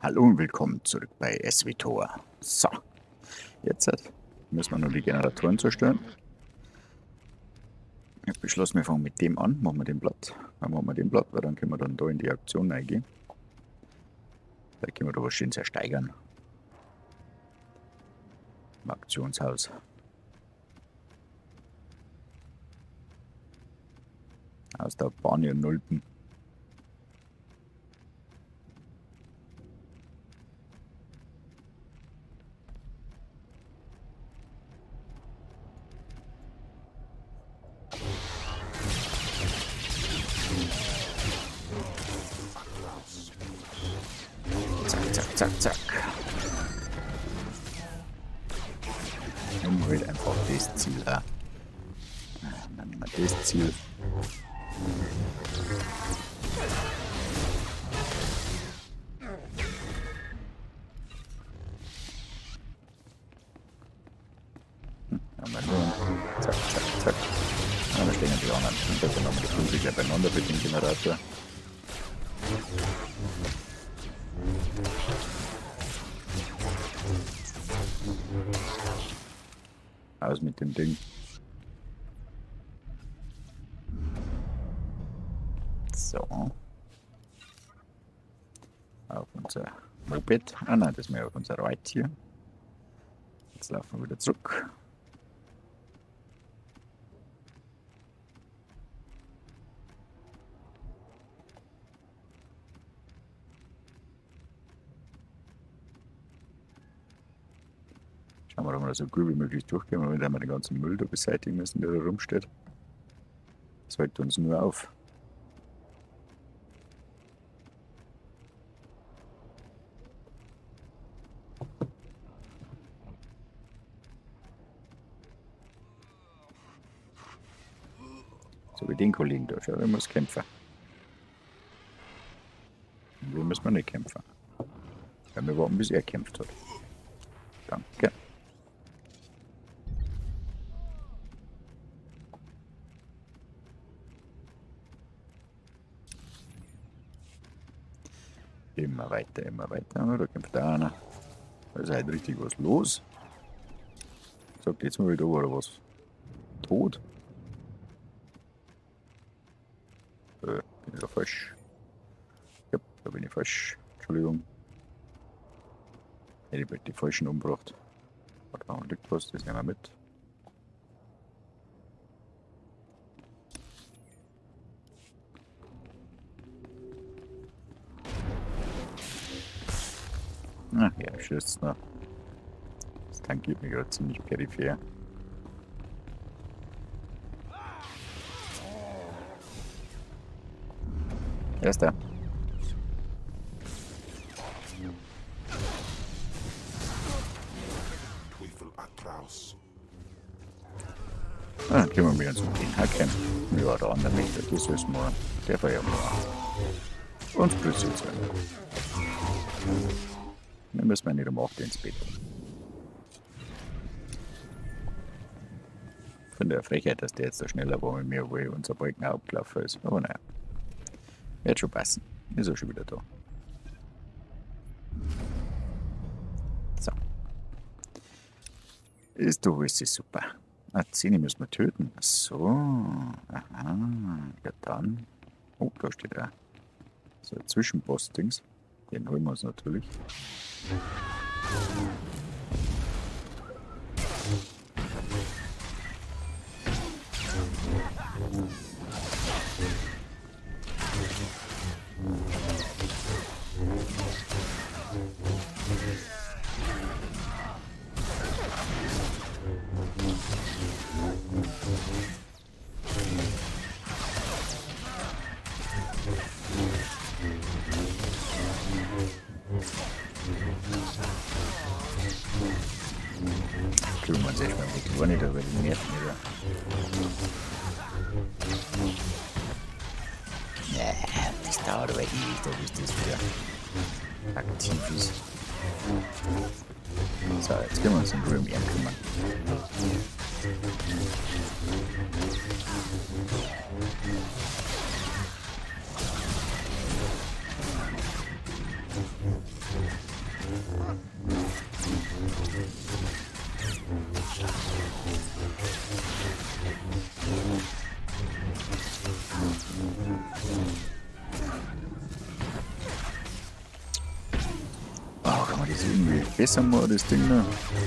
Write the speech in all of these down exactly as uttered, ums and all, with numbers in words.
Hallo und willkommen zurück bei SWTOR. So, jetzt müssen wir nur die Generatoren zerstören. Ich habe beschlossen, wir fangen mit dem an, machen wir den Blatt. Dann machen wir den Blatt, weil dann können wir dann da in die Aktion reingehen. Vielleicht können wir da was schön zersteigern. Im Aktionshaus. Aus der Bahn und Nulpen. Zack, zack, zack, zack. Nehmen wir halt einfach das Ziel. Äh. Dann nehmen wir das Ziel. Hm, haben wir nur. Zack, zack, zack. Ja, da stehen ja die anderen. Und dann haben wir die Punkte gleich beieinander mit dem Generator. Aus mit dem Ding. So. Auf unser Moped. Ah nein, das ist mehr auf unser Reittier. Jetzt laufen wir wieder zurück. Schauen wir, ob wir so gut wie möglich durchgehen, weil wir dann den ganzen Müll da beseitigen müssen, der da rumsteht. Das hält uns nur auf. So wie den Kollegen da, schau, der muss kämpfen. Und wir müssen nicht kämpfen. Weil wir warten, bis er kämpft hat. Danke. Immer weiter, immer weiter. Da kämpft einer. Da ist halt richtig was los. Sagt jetzt mal wieder oder was? Tot? Äh, bin ich da falsch? Ja, da bin ich falsch. Entschuldigung. Hätte ich bald die falschen umgebracht. Da liegt was, das nehmen wir mit. Ach ja, schießt noch. Das tankiert mich gerade ziemlich peripher. Erster. Ah, dann können wir wieder zum den hacken. Ja, der andere nicht, das ist mal. Der war ja mal. Und plus jetzt rein. Dann müssen wir nicht um acht ins Bett. Von der Frechheit, dass der jetzt da schneller war mit mir, wo unser Balken abgelaufen ist. Aber naja. Wird schon passen. Ist er schon wieder da. So. Ist doch alles super. Ah, zehn müssen wir töten. Ach so. Aha. Ja dann. Oh, da steht er. So ein Zwischenboss-Dings. Den holen wir uns natürlich. Kümmern wir uns erstmal um die Kleine, da wird die nerven wieder. Ja, das dauert aber ewig, da bis das wieder aktiv ist. So, jetzt können wir uns in Ruhe um ihn kümmern. Oh, kann man das irgendwie besser machen, das Ding da?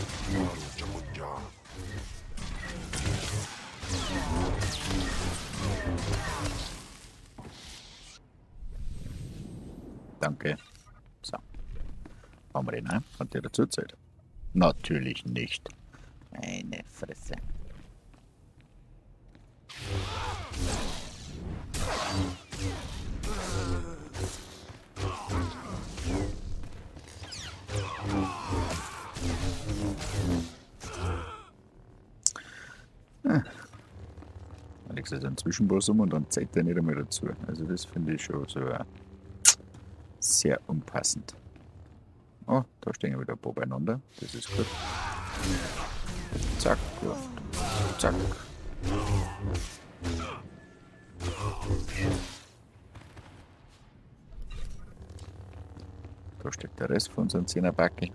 Danke. So. Haben wir den ein? Hat der dazu Zeit? Natürlich nicht. Eine Fresse. Ah. Alex ist ein Zwischenboss um und dann zeigt er nicht einmal dazu. Also das finde ich schon so uh, sehr unpassend. Oh, da stehen wieder ein paar beieinander. Das ist gut. Zack, gut. Zack. Da steckt der Rest von unseren Zehnerbacke.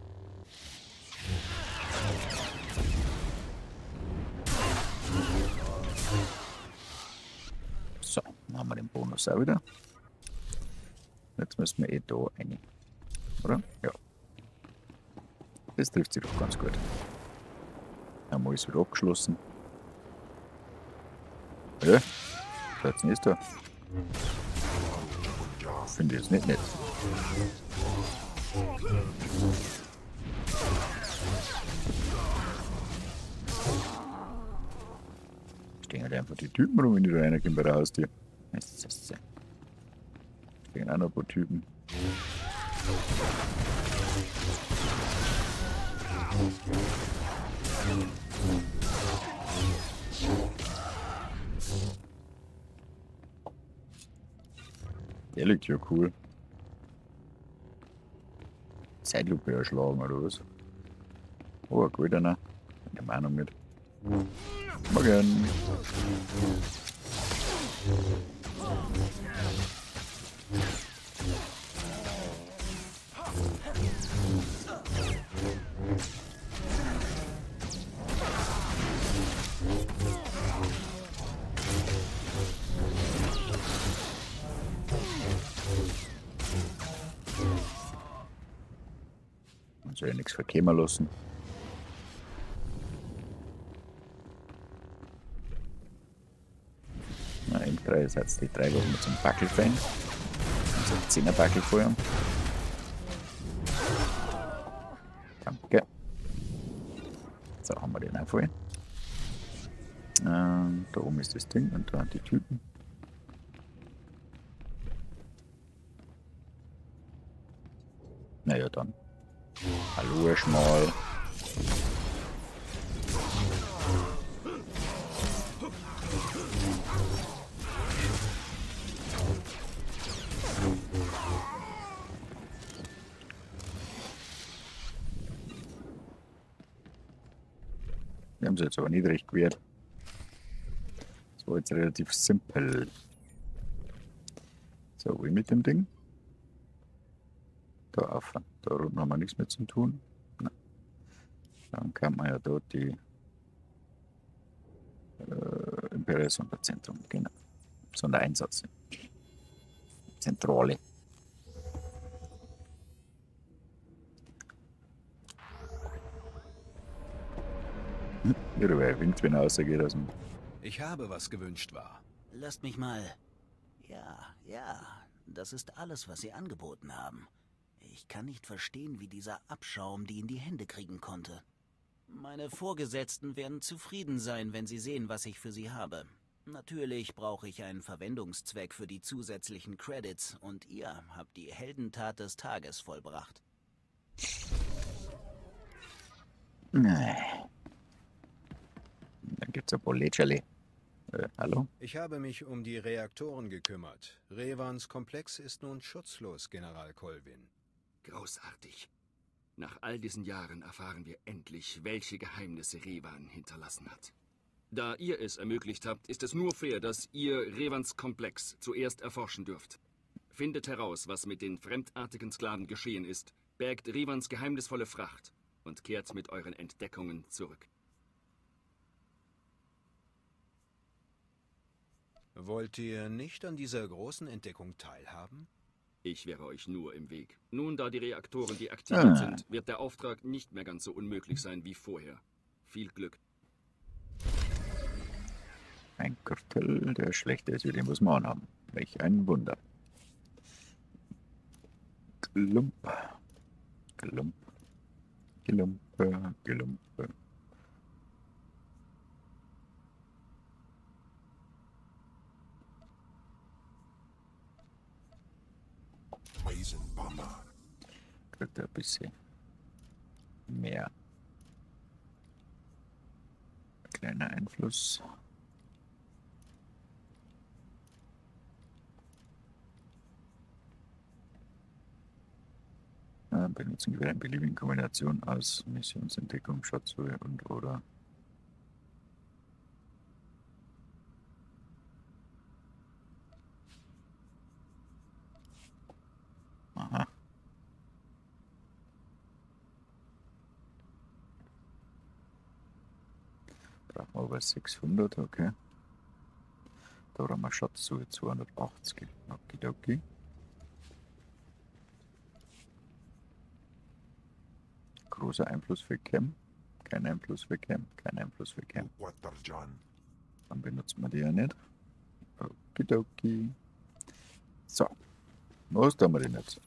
So, dann haben wir den Bonus auch wieder. Jetzt müssen wir eh da rein. Oder? Ja. Das trifft sich doch ganz gut. Einmal ist wieder abgeschlossen. Ja, Platz ist da. Finde ich jetzt nicht nett. Stehen halt einfach die Typen rum, wenn die da reinkommen bei der Haustür. Stehen auch noch ein paar Typen. Der liegt ja cool. Zeitlupe erschlagen oder was? Oh, ein guter, ne? Der Meinung mit. Morgen! Man soll ja nichts verkämmer lassen. Na, im drei ist jetzt die drei Wochen zum Backelfan. Also zehner Backel vorher. Danke. So, haben wir den auch voll. Ähm, da oben ist das Ding und da die Typen. Naja, dann. Hallo, Herr Schmal. Wir haben sie jetzt aber nicht recht gewehrt. Das war jetzt relativ simpel. So, wie mit dem Ding? Da auf. Da oben haben wir nichts mehr zu tun. Nein. Dann kann man ja dort die äh, Imperial Sonderzentrum, genau. Sondereinsatz. Zentrale. Hm, ja, wer winkt, wenn er rausgeht aus dem. Ich habe, was gewünscht war. Lasst mich mal. Ja, ja, das ist alles, was Sie angeboten haben. Ich kann nicht verstehen, wie dieser Abschaum die in die Hände kriegen konnte. Meine Vorgesetzten werden zufrieden sein, wenn sie sehen, was ich für sie habe. Natürlich brauche ich einen Verwendungszweck für die zusätzlichen Credits und ihr habt die Heldentat des Tages vollbracht. Nee. Dann gibt's ein paar Lätscherli. Äh, hallo? Ich habe mich um die Reaktoren gekümmert. Revans Komplex ist nun schutzlos, General Colvin. Großartig. Nach all diesen Jahren erfahren wir endlich, welche Geheimnisse Revan hinterlassen hat. Da ihr es ermöglicht habt, ist es nur fair, dass ihr Revans Komplex zuerst erforschen dürft. Findet heraus, was mit den fremdartigen Sklaven geschehen ist bergt Revans geheimnisvolle Fracht und kehrt mit euren Entdeckungen zurück. Wollt ihr nicht an dieser großen Entdeckung teilhaben? Ich wäre euch nur im Weg. Nun, da die Reaktoren deaktiviert Ah. sind, wird der Auftrag nicht mehr ganz so unmöglich sein wie vorher. Viel Glück. Ein Gürtel, der schlechter ist, wie den was wir anhaben. Welch ein Wunder. Glump. Glump. Glumpe. Glumpe. Kriegt er ein bisschen mehr. Kleiner Einfluss. Äh, benutzen wir eine beliebige Kombination aus Missionsentdeckung, Schatzhöhe und oder aha. Brauchen wir aber sechshundert, okay. Da haben wir Schatzhöhe zweihundertachtzig. Okidoki. Großer Einfluss für Chem, kein Einfluss für Chem, kein Einfluss für Chem. Dann benutzen wir die ja nicht. Okidoki. So, was tun wir denn jetzt?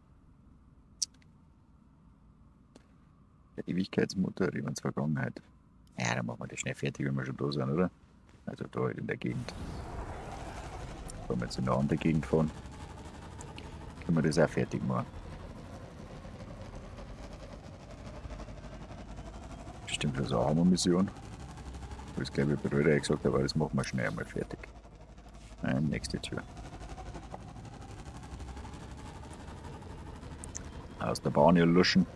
Der Ewigkeitsmotor, Revans Vergangenheit. Ja, dann machen wir das schnell fertig, wenn wir schon da sind, oder? Also da halt in der Gegend. Wenn wir jetzt in eine andere Gegend fahren, können wir das auch fertig machen. Bestimmt für so eine Hammer-Mission. Das glaube ich bei Röder gesagt, aber das machen wir schnell einmal fertig. Äh, nächste Tür. Aus der Bahn hier luschen.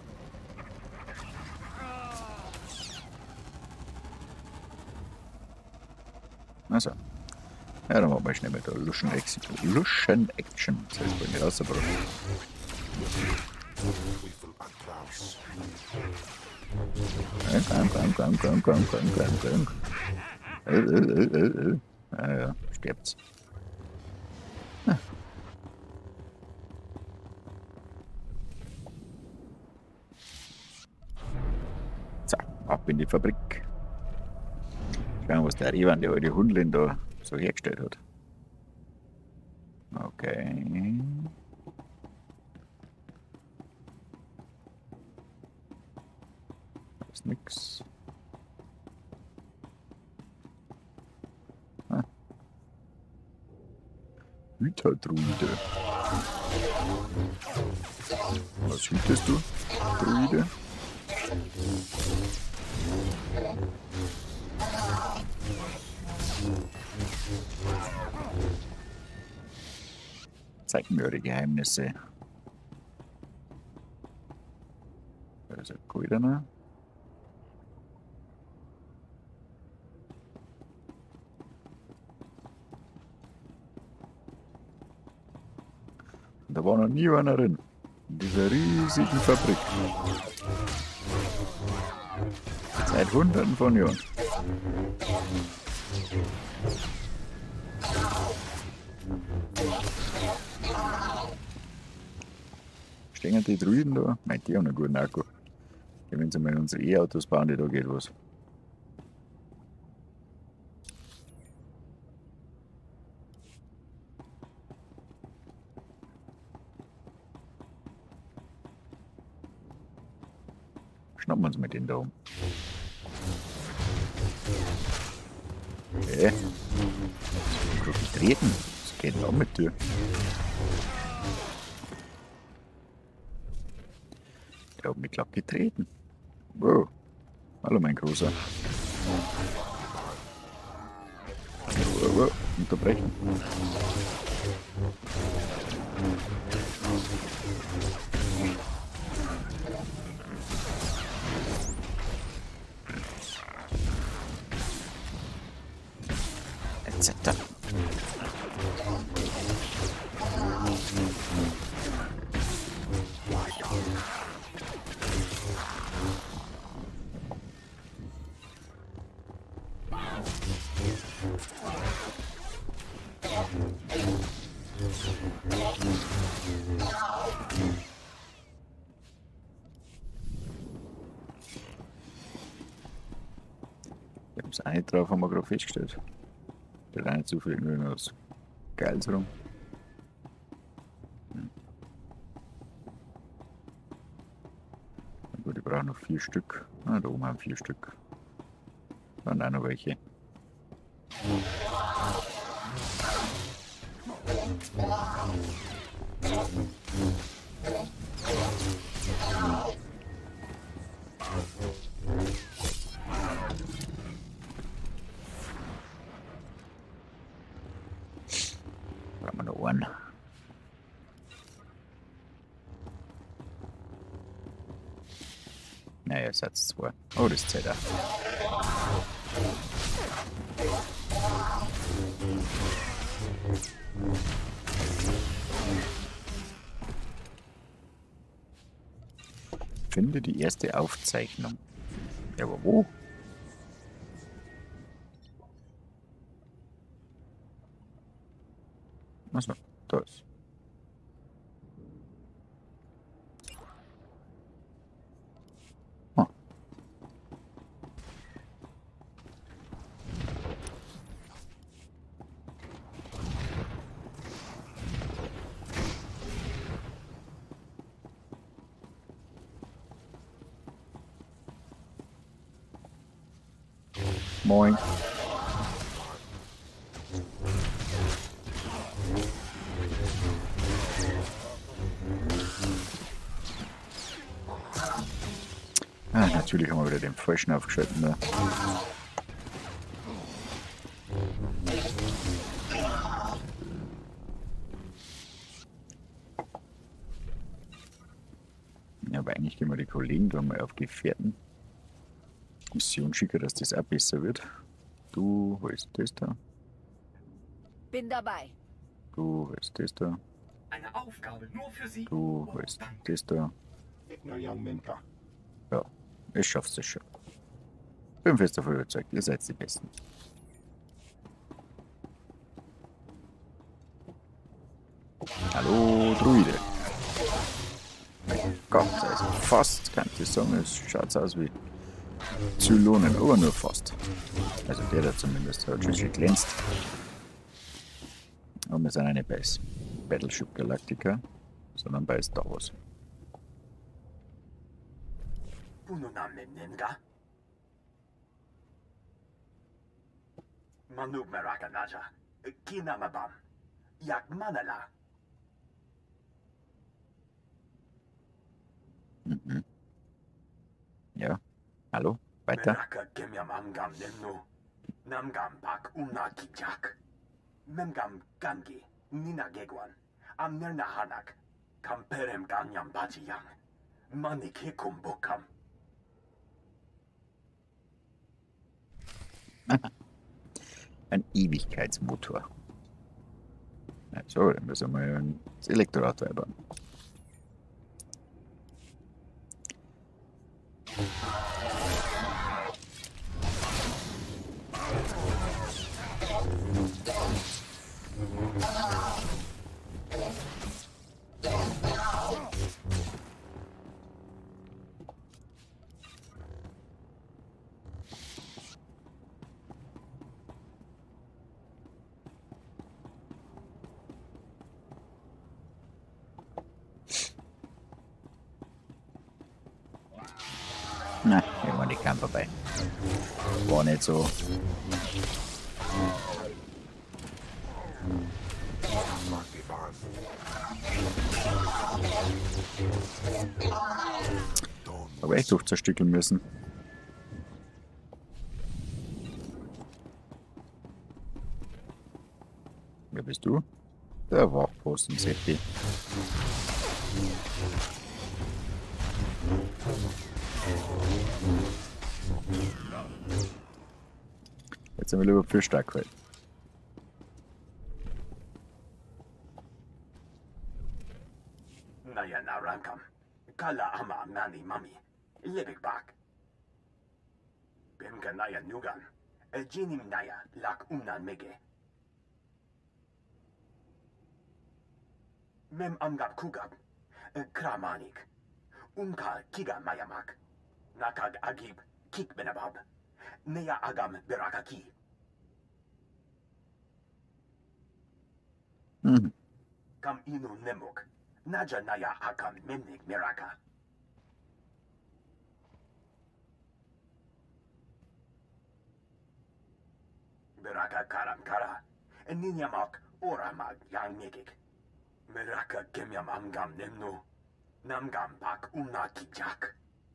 Also. Ja, dann machen wir schnell mit der Luschen Action. Luschen Action. Das heißt bei mir rausgebracht. Komm, komm, komm, komm, komm, komm, komm, komm. Äh, äh, äh, äh. Ah ja, stirbt's. Ah. So, ab in die Fabrik. Schauen, was der Revan, der alte Hundlin da so hergestellt hat. Okay. Da ist nix. Ah. Hüter-Druide. Was hütest du, Druide? Zeig mir eure Geheimnisse. Da ist ein Goldener. Da war noch nie einer drin. In dieser riesigen Fabrik. Seit Hunderten von Jahren. Stehen die Druiden da? Meint die haben einen guten Akku. Wenn sie mal unsere E-Autos bauen, die da geht was. Schnappen wir uns mit denen da um. Okay. Ich hab getreten. Was geht denn da mit dir? Der hat mich glaub getreten. Wow. Hallo mein Großer. Wow, wow. Unterbrechen. et cetera. Ist auch nicht drauf, haben wir gerade festgestellt. Der hat auch nicht so viel irgendwas Geiles rum. Hm. Na gut, ich brauche noch vier Stück. Ah, da oben haben wir vier Stück. Dann auch noch welche. Brauchen wir noch einen. Naja, Satz zwei. Oh, das zählt auch. Finde die erste Aufzeichnung. Ja, aber wo? Achso, da ist. Oh. Moin. Ah, natürlich haben wir wieder den falschen aufgeschalten da. Ja, aber eigentlich gehen wir die Kollegen da mal auf Gefährten. Mission schicken, dass das auch besser wird. Du holst das da. Bin dabei. Du holst das da. Eine Aufgabe nur für Sie. Du holst das da. Ja, ich schaff's das schon. Bin fest davon überzeugt, ihr seid die Besten. Hallo, Druide. Mein Gott, also fast, kann ich sagen, es schaut aus wie Zylonen, aber nur fast. Also der da zumindest, hat schon schön glänzt. Aber wir sind ja nicht bei Battleship Galactica, sondern bei Star Wars. Manub Merakanaja, Kinamabam, Yak Manala. Mhm. Ja, hallo, weiter. Meraka Kemiam Amgam Nemno, Namgam Bak Umna Kijak, Memgam Gangi, Nina Gegwan, Amnerna Hanak, Kamperem Ganyam Bajiyang, Manik Hikum Bokam. Ein Ewigkeitsmotor. So, dann müssen wir das Elektroauto einbauen. Na, hier waren die Camper bei. War nicht so. Aber echt durch zerstückeln müssen. Wer bist du? Der Wachposten, Seppi. Jetzt sind wir lieber viel stark heute. Naya Narankam, Kala Ama Nani Mami, Lebik Bak. Bemka Naya Nugan, Jinim Naya Lak Umnan Mege. Mem Amgab Kugab, Kramanik, Unkal Kiga Mayamak, Nakag Agib, Kik Benabab, Nea agam berakaki. Mhm. Kam inu nemuk. Naja naya akam memnik meraka. Beraka karam kara. Ninyamak oramag yang megik. Meraka kemyam amgam nemnu. Namgam pak umna kijak.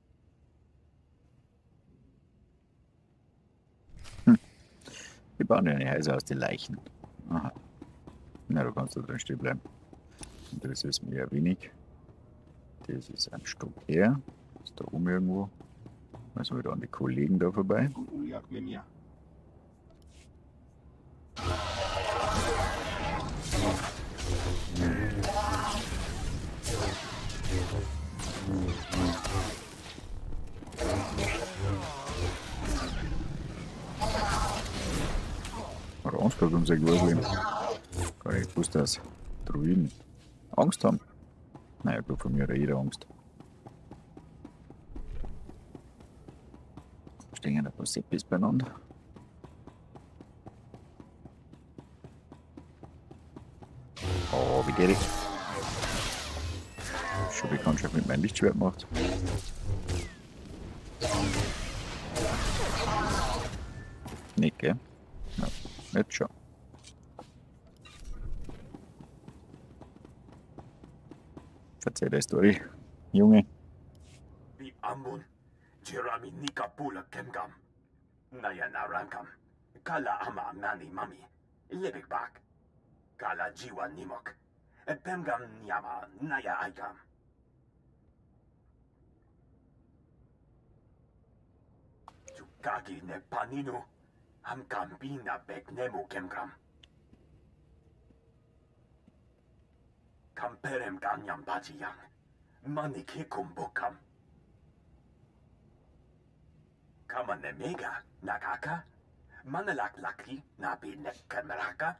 Die bauen ja eine Häuser aus den Leichen. Aha. Na, du kannst da drin stehen bleiben. Und das ist mir ja wenig. Das ist ein Stück her. Ist da oben irgendwo. Müssen wir da an die Kollegen da vorbei. Hat Angst gehabt, unser Gewürzel. Gar nicht gewusst, dass Druiden Angst haben. Naja, gut, von mir hat jeder Angst. Stehen ein paar Seppis beieinander. Oh, wie geht ich? Schon Bekanntschaft mit meinem Lichtschwert gemacht. Nicht, gell? Ja, jetzt schon. Verzeih der Story, Junge. Wie amun. Jerami nikapula kemgam. Naya narankam. Kala ama mani mami. Lebek bak. Kala jiwa nimok. Pemgam nyama naya aikam. Chukaki ne paninu. Ham kambina bek nemu kemgam. Kamperem ganyam bajiyang. Manik hikum bokam. Kama ne mega nakaka. Manalak laki nabi ne kameraka.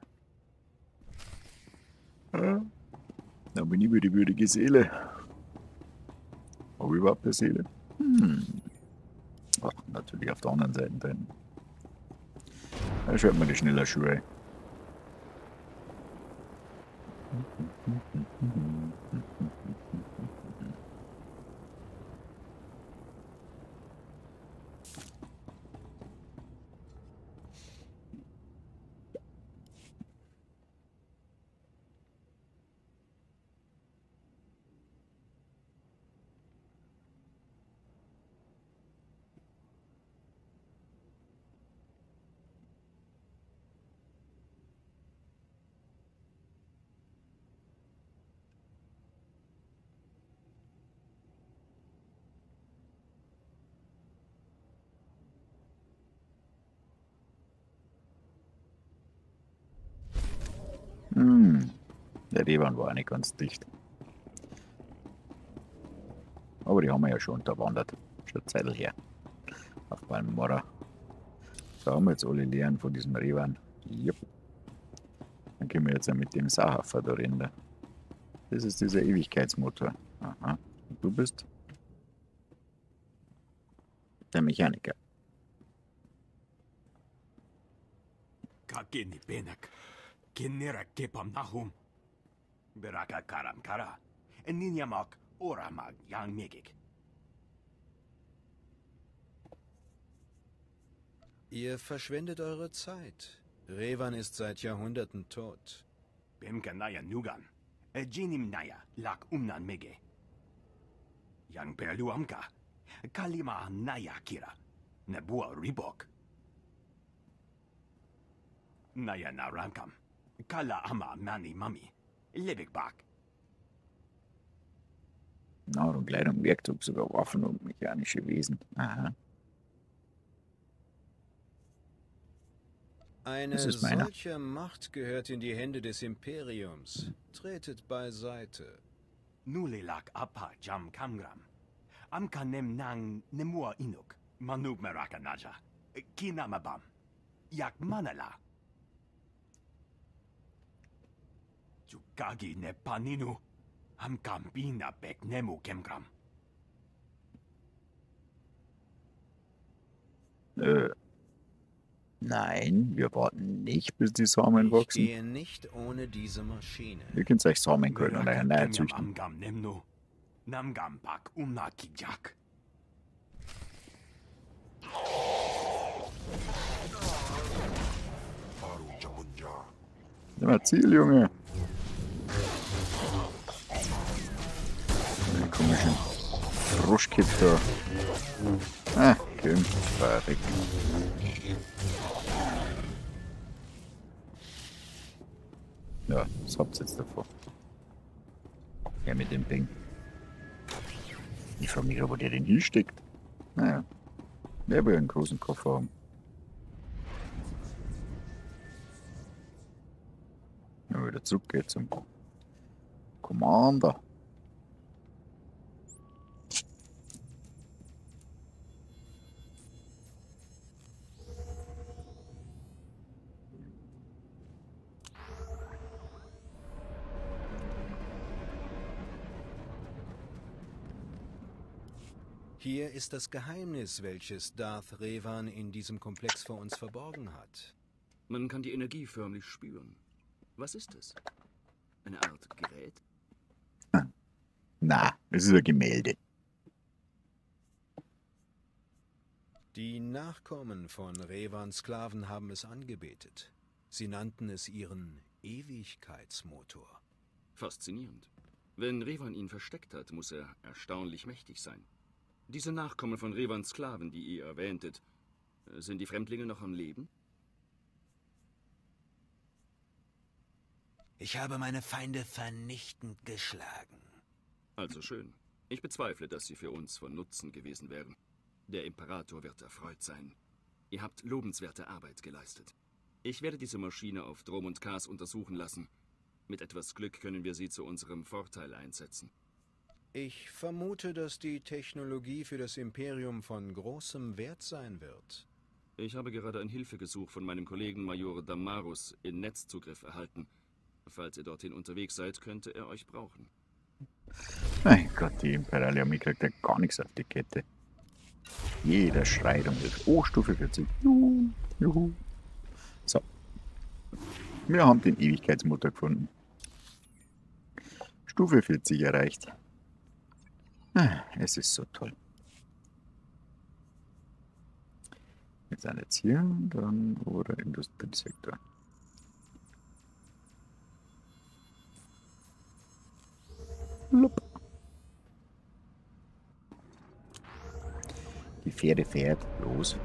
Da bin ich über die würdige Seele. Habe ich überhaupt eine Seele? Hm. Ach, natürlich auf der anderen Seite drin. Da schaut man die schneller Schuhe. Hm, der Revan war nicht ganz dicht. Aber die haben wir ja schon unterwandert. Schon eine Zeit her. Auf Balmora. Da haben wir jetzt alle Lehren von diesem Revan. Jupp. Dann können wir jetzt ja mit dem Sahafer da rennen. Das ist dieser Ewigkeitsmotor. Aha. Und du bist? Der Mechaniker. Kakini benak. Kinera kepam nahum. Beraka karam kara. Ninyamak oramag yang megik. Ihr verschwendet eure Zeit. Revan ist seit Jahrhunderten tot. Bemka naya nugan. Jinim naya lak umnan mege. Yang perluamka. Kalima naya kira. Nebua ribok. Naya narankam. Kala ama mani mami. Lebek bak. Nahrung, Kleidung, Werkzeug, sogar Waffen und mechanische Wesen. Aha. Eine Das ist meiner. solche Macht gehört in die Hände des Imperiums. Tretet beiseite. Nulilak apa jam kamgram. Amka nem nang nemua inuk. Manub meraka naja. Kinamabam. Yak manala. Chukagi ne paninu. Amkam bina bek nemu kemgram. Äh, Nein, wir warten nicht, bis die Samen Ich wachsen. gehe nicht ohne diese Maschine. Ihr könnt euch Samen holen und euch neu züchten. Amgam nemnu. Namgam pak umna kijak. Nimm mal Ziel, Junge. Die komischen Froschkipp da. Ah, komm, fahr weg. Ja, was habt ihr jetzt davor? Ja, mit dem Ding. Ich frage mich, wo der denn hinsteckt. Naja, der will einen großen Koffer haben. Ja, wieder zurück geht zum Commander. Hier ist das Geheimnis, welches Darth Revan in diesem Komplex vor uns verborgen hat. Man kann die Energie förmlich spüren. Was ist es? Eine Art Gerät? Na, das ist ein Gemälde. Die Nachkommen von Revans Sklaven haben es angebetet. Sie nannten es ihren Ewigkeitsmotor. Faszinierend. Wenn Revan ihn versteckt hat, muss er erstaunlich mächtig sein. Diese Nachkommen von Revans Sklaven, die ihr erwähntet, sind die Fremdlinge noch am Leben? Ich habe meine Feinde vernichtend geschlagen. Also schön. Ich bezweifle, dass sie für uns von Nutzen gewesen wären. Der Imperator wird erfreut sein. Ihr habt lobenswerte Arbeit geleistet. Ich werde diese Maschine auf Drom und Kars untersuchen lassen. Mit etwas Glück können wir sie zu unserem Vorteil einsetzen. Ich vermute, dass die Technologie für das Imperium von großem Wert sein wird. Ich habe gerade ein Hilfegesuch von meinem Kollegen Major Damarus in Netzzugriff erhalten. Falls ihr dorthin unterwegs seid, könnte er euch brauchen. Mein Gott, die Imperiale Armee kriegt ja gar nichts auf die Kette. Jeder schreit um Hilfe. Oh, Stufe vierzig. Juhu, juhu. So. Wir haben den Ewigkeitsmotor gefunden. Stufe vierzig erreicht. Ah, es ist so toll. Wir sind jetzt hier und dann oder Industriesektor. Lupp. Die Fähre fährt los.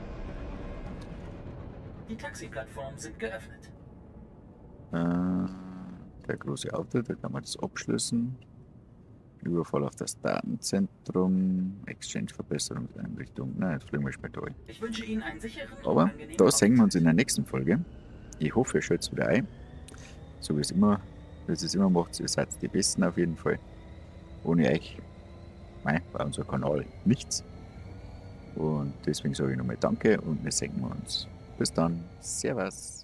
Die Taxiplattformen sind geöffnet. Äh, der große Auftritt, da kann man das abschließen. Überfall auf das Datenzentrum, Exchange-Verbesserungseinrichtung. Nein, jetzt fliegen wir später ein. Ich wünsche Ihnen einen sicheren und Aber angenehmen da sehen wir uns in der Aufenthalt. nächsten Folge. Ich hoffe, ihr schaltet wieder ein. So wie es immer, wie es immer macht, ihr seid die Besten auf jeden Fall. Ohne euch, mei, bei unserem Kanal nichts. Und deswegen sage ich nochmal Danke und wir sehen uns. Bis dann. Servus.